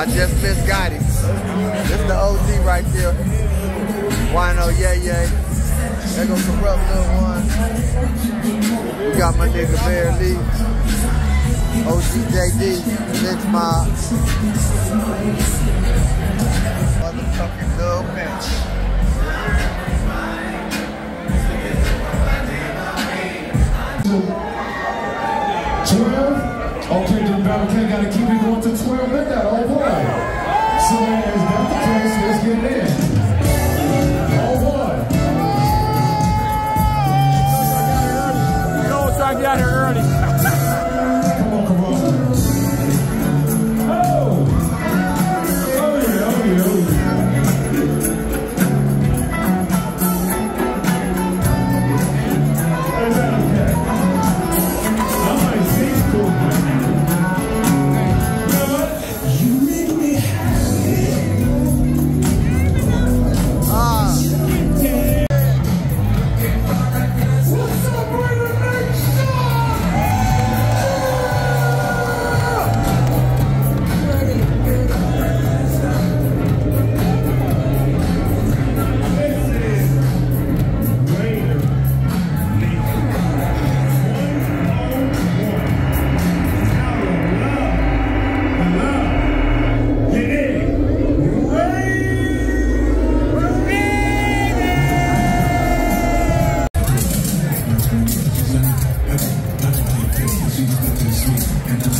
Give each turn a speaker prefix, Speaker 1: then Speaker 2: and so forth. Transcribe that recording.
Speaker 1: I just misgot him. This the OG right there. Wino Yay. There goes Kurupt little one. We got my nigga Bear Lee. OGJD, Lynch Mob. Motherfucking little bitch.
Speaker 2: Okay, the battle cat gotta keep it going to 12 midnight, oh boy. So is that the case? Let's get in. Oh boy.
Speaker 3: You know what time to get here early.
Speaker 2: Come on. Oh yeah. And